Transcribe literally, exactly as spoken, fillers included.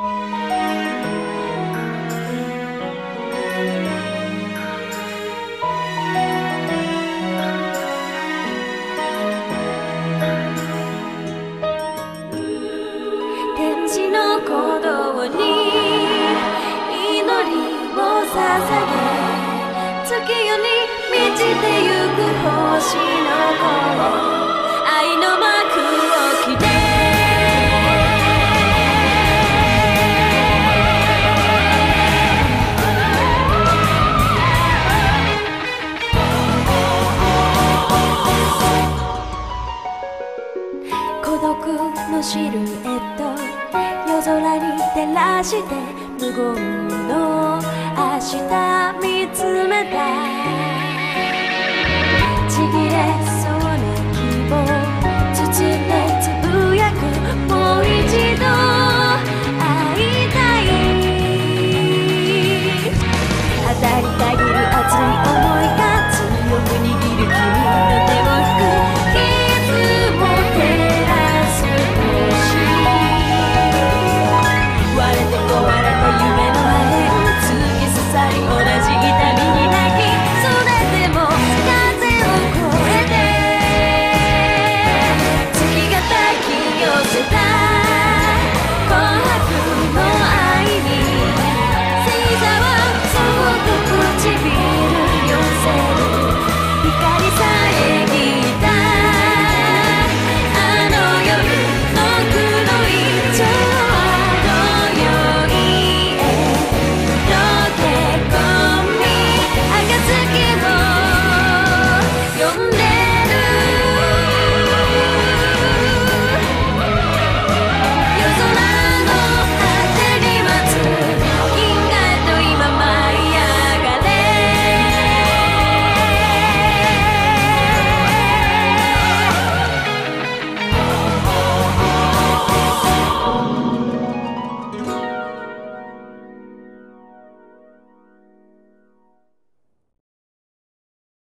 天使の鼓動に祈りを捧げ、月夜に満ちてゆく星の子、愛の幕を切れ。孤独のシルエット、夜空に照らして無言の明日見つめた。ちぎれそうな希望包んでつぶやく、もう一度会いたい。当たりたぎる熱い想いが強く握る君の手を引く。傷も照らす星、割れて壊れた夢の破片、突き刺さり同じ痛みに